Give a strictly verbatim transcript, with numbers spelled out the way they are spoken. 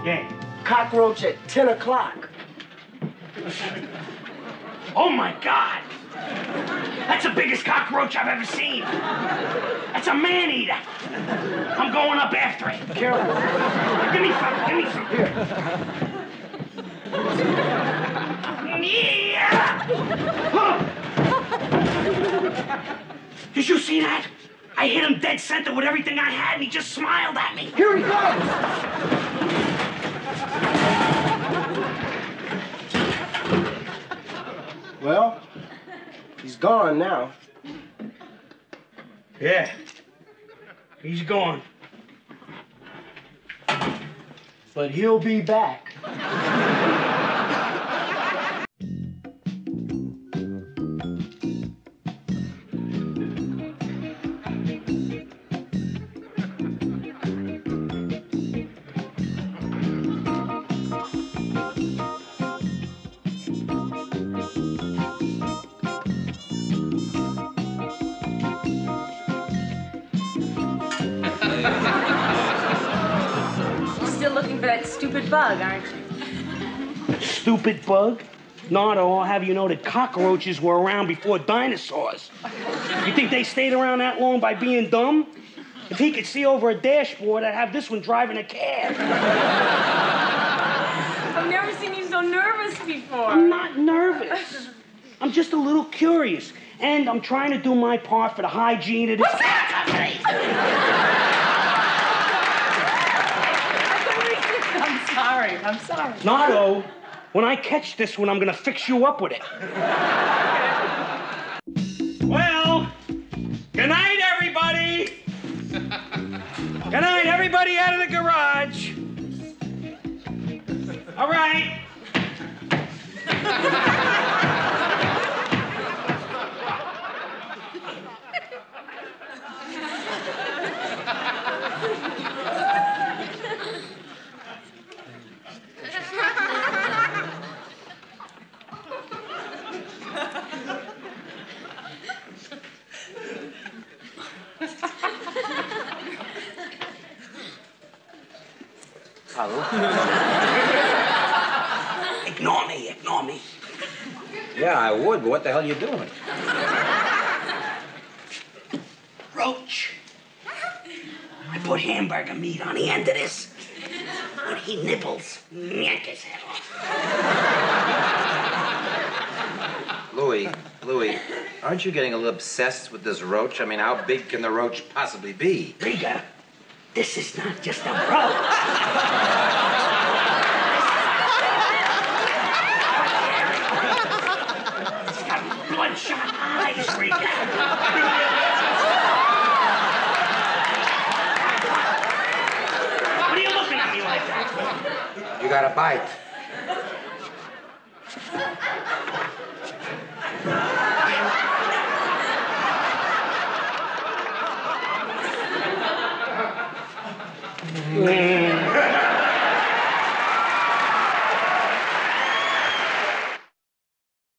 Yeah. Cockroach at ten o'clock. Oh my God! That's the biggest cockroach I've ever seen. That's a man-eater. I'm going up after it. Careful. Give me some, give me some. Here. Yeah! Did you see that? I hit him dead center with everything I had, and he just smiled at me. Here he goes! Well, he's gone now. Yeah, he's gone. But he'll be back. Still looking for that stupid bug, aren't you? Stupid bug? Nardo, I'll have you know that cockroaches were around before dinosaurs. You think they stayed around that long by being dumb? If he could see over a dashboard, I'd have this one driving a cab. I've never seen you so nervous before. I'm not nervous. I'm just a little curious. And I'm trying to do my part for the hygiene of this company. I'm sorry, I'm sorry. Nardo, when I catch this one, I'm gonna fix you up with it. Well, good night, everybody. Good night, everybody out of the garage. All right. Hello? Ignore me, ignore me. Yeah, I would, but what the hell are you doing? Roach. I put hamburger meat on the end of this. When he nibbles, yank his head off. Louis, Louis, aren't you getting a little obsessed with this roach? I mean, how big can the roach possibly be? Rieger, this is not just a roach. It's got bloodshot eyes, Rieger. What are you looking at me like that? You got a bite. Mm.